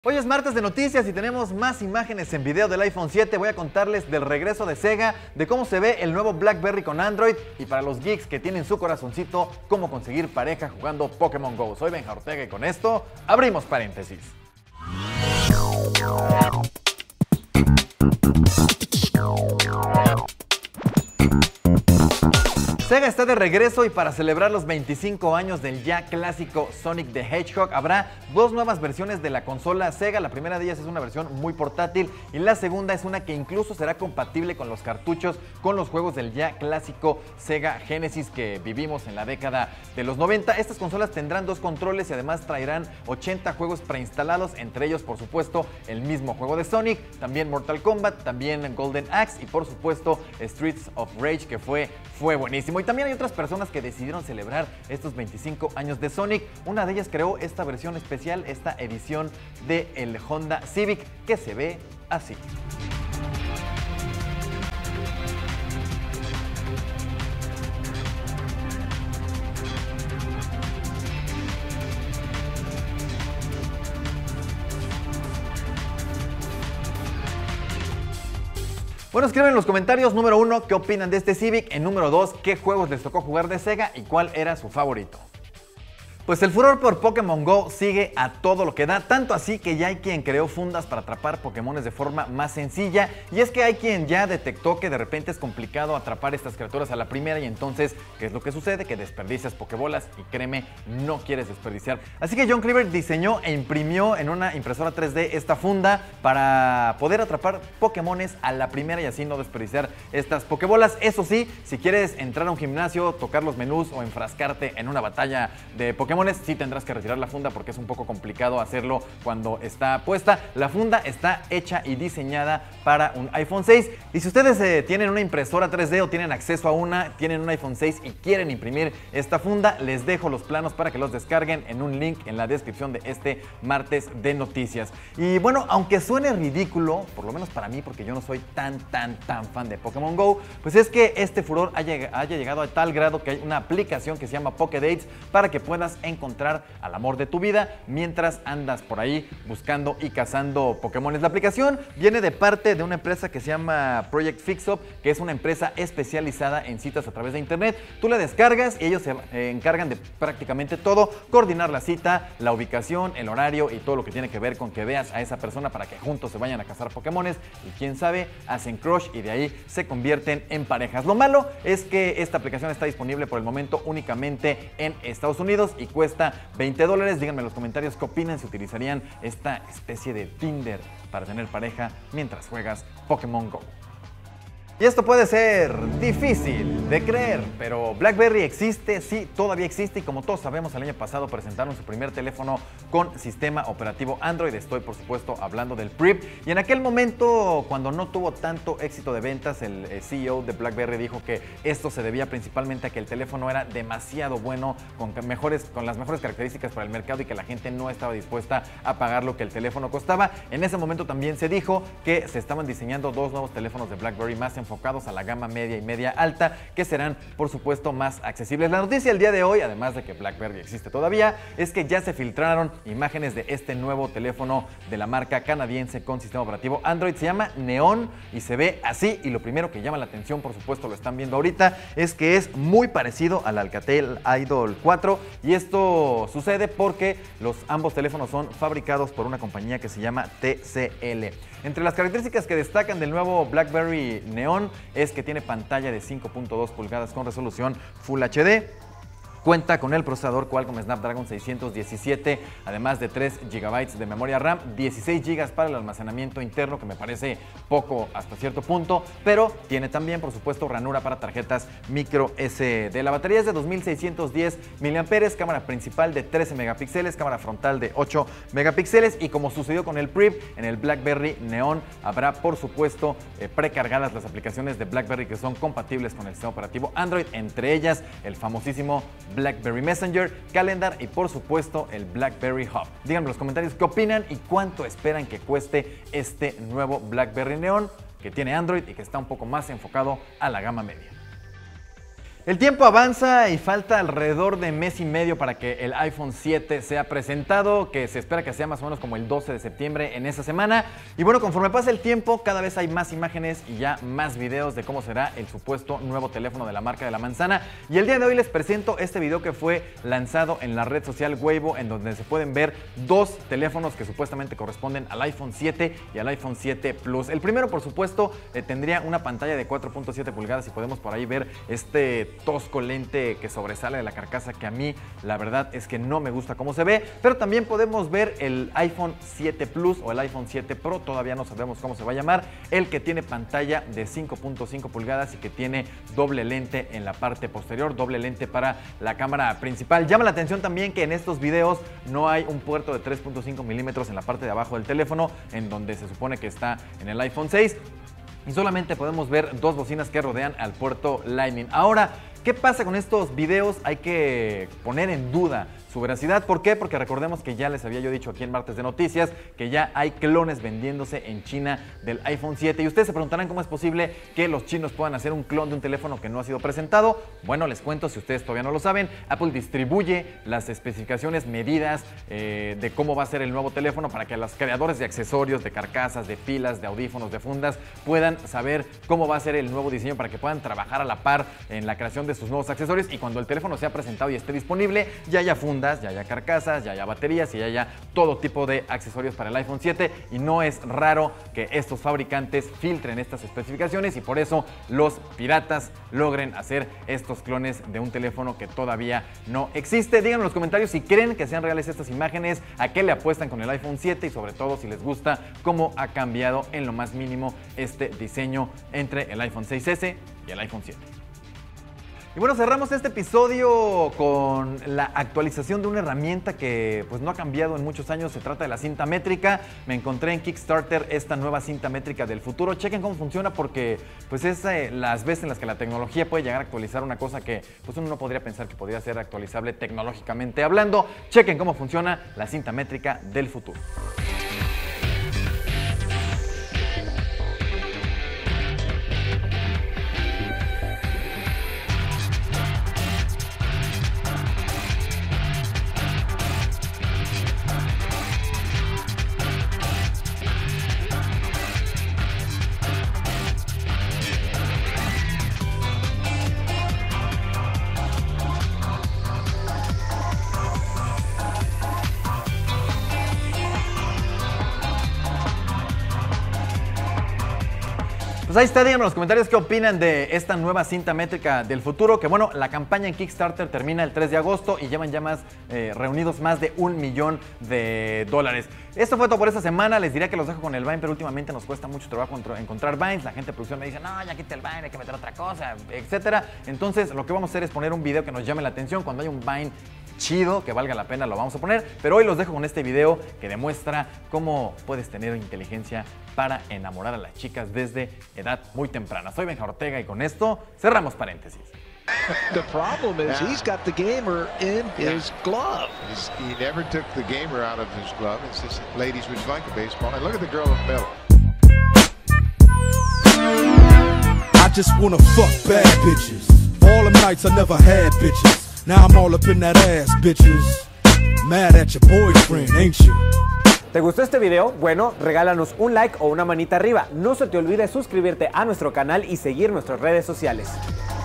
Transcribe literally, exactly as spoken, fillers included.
Hoy es martes de noticias y tenemos más imágenes en video del iPhone siete. Voy a contarles del regreso de Sega, de cómo se ve el nuevo BlackBerry con Android y para los geeks que tienen su corazoncito, cómo conseguir pareja jugando Pokémon Go. Soy Benja Ortega y con esto abrimos paréntesis. Sega está de regreso y para celebrar los veinticinco años del ya clásico Sonic the Hedgehog habrá dos nuevas versiones de la consola Sega. La primera de ellas es una versión muy portátil y la segunda es una que incluso será compatible con los cartuchos con los juegos del ya clásico Sega Genesis que vivimos en la década de los noventa. Estas consolas tendrán dos controles y además traerán ochenta juegos preinstalados, entre ellos por supuesto el mismo juego de Sonic, también Mortal Kombat, también Golden Axe y por supuesto Streets of Rage que fue, fue buenísimo. Y también hay otras personas que decidieron celebrar estos veinticinco años de Sonic. Una de ellas creó esta versión especial, esta edición del Honda Civic que se ve así. Bueno, escriban en los comentarios, número uno, ¿qué opinan de este Civic? En número dos, ¿qué juegos les tocó jugar de Sega y cuál era su favorito? Pues el furor por Pokémon Go sigue a todo lo que da, tanto así que ya hay quien creó fundas para atrapar Pokémones de forma más sencilla, y es que hay quien ya detectó que de repente es complicado atrapar estas criaturas a la primera y entonces, ¿qué es lo que sucede? Que desperdicias Pokébolas y créeme, no quieres desperdiciar. Así que John Cleaver diseñó e imprimió en una impresora tres D esta funda para poder atrapar Pokémones a la primera y así no desperdiciar estas Pokébolas. Eso sí, si quieres entrar a un gimnasio, tocar los menús o enfrascarte en una batalla de Pokémon, sí tendrás que retirar la funda porque es un poco complicado hacerlo cuando está puesta. La funda está hecha y diseñada para un iPhone seis y si ustedes eh, tienen una impresora tres D o tienen acceso a una, tienen un iPhone seis y quieren imprimir esta funda, les dejo los planos para que los descarguen en un link en la descripción de este martes de noticias. Y bueno, aunque suene ridículo, por lo menos para mí porque yo no soy tan tan tan fan de Pokémon Go, pues es que este furor haya, haya llegado a tal grado que hay una aplicación que se llama Pokédates para que puedas encontrar al amor de tu vida mientras andas por ahí buscando y cazando Pokémones. La aplicación viene de parte de una empresa que se llama Project Fixup, que es una empresa especializada en citas a través de internet. Tú la descargas y ellos se eh, encargan de prácticamente todo, coordinar la cita, la ubicación, el horario y todo lo que tiene que ver con que veas a esa persona para que juntos se vayan a cazar Pokémones y quién sabe, hacen crush y de ahí se convierten en parejas. Lo malo es que esta aplicación está disponible por el momento únicamente en Estados Unidos y cuesta veinte dólares. Díganme en los comentarios qué opinan, si utilizarían esta especie de Tinder para tener pareja mientras juegas Pokémon Go. Y esto puede ser difícil de creer, pero BlackBerry existe, sí, todavía existe y como todos sabemos el año pasado presentaron su primer teléfono con sistema operativo Android. Estoy por supuesto hablando del Prip y en aquel momento cuando no tuvo tanto éxito de ventas el C E O de BlackBerry dijo que esto se debía principalmente a que el teléfono era demasiado bueno, con, mejores, con las mejores características para el mercado y que la gente no estaba dispuesta a pagar lo que el teléfono costaba. En ese momento también se dijo que se estaban diseñando dos nuevos teléfonos de BlackBerry más enfocados enfocados a la gama media y media alta, que serán por supuesto más accesibles. La noticia el día de hoy, además de que BlackBerry existe todavía, es que ya se filtraron imágenes de este nuevo teléfono de la marca canadiense con sistema operativo Android. Se llama Neon y se ve así, y lo primero que llama la atención, por supuesto lo están viendo ahorita, es que es muy parecido al Alcatel Idol cuatro y esto sucede porque los ambos teléfonos son fabricados por una compañía que se llama T C L. Entre las características que destacan del nuevo BlackBerry Neon es que tiene pantalla de cinco punto dos pulgadas con resolución Full H D. Cuenta con el procesador Qualcomm Snapdragon seiscientos diecisiete, además de tres gigabytes de memoria RAM, dieciséis gigas para el almacenamiento interno, que me parece poco hasta cierto punto, pero tiene también, por supuesto, ranura para tarjetas micro S D. La batería es de dos mil seiscientos diez miliamperios hora, cámara principal de trece megapíxeles, cámara frontal de ocho megapíxeles y como sucedió con el Prip, en el BlackBerry Neon habrá, por supuesto, eh, precargadas las aplicaciones de BlackBerry que son compatibles con el sistema operativo Android, entre ellas el famosísimo BlackBerry Messenger, Calendar y por supuesto el BlackBerry Hub. Díganme en los comentarios qué opinan y cuánto esperan que cueste este nuevo BlackBerry Neon que tiene Android y que está un poco más enfocado a la gama media. El tiempo avanza y falta alrededor de mes y medio para que el iPhone siete sea presentado, que se espera que sea más o menos como el doce de septiembre en esa semana. Y bueno, conforme pasa el tiempo, cada vez hay más imágenes y ya más videos de cómo será el supuesto nuevo teléfono de la marca de la manzana. Y el día de hoy les presento este video que fue lanzado en la red social Weibo, en donde se pueden ver dos teléfonos que supuestamente corresponden al iPhone siete y al iPhone siete Plus. El primero, por supuesto, eh, tendría una pantalla de cuatro punto siete pulgadas y podemos por ahí ver este tosco lente que sobresale de la carcasa, que a mí la verdad es que no me gusta cómo se ve, pero también podemos ver el iPhone siete Plus o el iPhone siete Pro, todavía no sabemos cómo se va a llamar, el que tiene pantalla de cinco punto cinco pulgadas y que tiene doble lente en la parte posterior, doble lente para la cámara principal. Llama la atención también que en estos videos no hay un puerto de tres punto cinco milímetros en la parte de abajo del teléfono, en donde se supone que está en el iPhone seis. Y solamente podemos ver dos bocinas que rodean al puerto Lightning. Ahora, ¿qué pasa con estos videos? Hay que poner en duda su veracidad. ¿Por qué? Porque recordemos que ya les había yo dicho aquí en Martes de Noticias que ya hay clones vendiéndose en China del iPhone siete. Y ustedes se preguntarán cómo es posible que los chinos puedan hacer un clon de un teléfono que no ha sido presentado. Bueno, les cuento, si ustedes todavía no lo saben, Apple distribuye las especificaciones, medidas eh, de cómo va a ser el nuevo teléfono para que los creadores de accesorios, de carcasas, de pilas, de audífonos, de fundas, puedan saber cómo va a ser el nuevo diseño para que puedan trabajar a la par en la creación de sus nuevos accesorios, y cuando el teléfono sea presentado y esté disponible, ya haya fundas, ya haya carcasas, ya haya baterías y ya haya todo tipo de accesorios para el iPhone siete. Y no es raro que estos fabricantes filtren estas especificaciones y por eso los piratas logren hacer estos clones de un teléfono que todavía no existe. Díganme en los comentarios si creen que sean reales estas imágenes, a qué le apuestan con el iPhone siete y sobre todo si les gusta cómo ha cambiado en lo más mínimo este diseño entre el iPhone seis ese y el iPhone siete. Y bueno, cerramos este episodio con la actualización de una herramienta que pues no ha cambiado en muchos años. Se trata de la cinta métrica. Me encontré en Kickstarter esta nueva cinta métrica del futuro. Chequen cómo funciona, porque pues es eh, las veces en las que la tecnología puede llegar a actualizar una cosa que pues uno no podría pensar que podría ser actualizable tecnológicamente hablando. Chequen cómo funciona la cinta métrica del futuro. Pues ahí está, díganme en los comentarios qué opinan de esta nueva cinta métrica del futuro, que bueno, la campaña en Kickstarter termina el tres de agosto y llevan ya más eh, reunidos más de un millón de dólares. Esto fue todo por esta semana. Les diría que los dejo con el Vine, pero últimamente nos cuesta mucho trabajo encontrar Vines. La gente de producción me dice, no, ya quita el Vine, hay que meter otra cosa, etcétera. Entonces lo que vamos a hacer es poner un video que nos llame la atención. Cuando haya un Vine chido, que valga la pena, lo vamos a poner. Pero hoy los dejo con este video que demuestra cómo puedes tener inteligencia para enamorar a las chicas desde edad muy temprana. Soy Benja Ortega y con esto cerramos paréntesis. The problem is yeah. he's got the gamer in his glove. He's, he never took the gamer out of his glove. It's just ladies would like a baseball. And look at the girl in the middle. I just wanna fuck bad bitches. All them nights I never had bitches. Now I'm all up in that ass, bitches. Mad at your boyfriend, ain't you? ¿Te gustó este video? Bueno, regálanos un like o una manita arriba. No se te olvide suscribirte a nuestro canal y seguir nuestras redes sociales.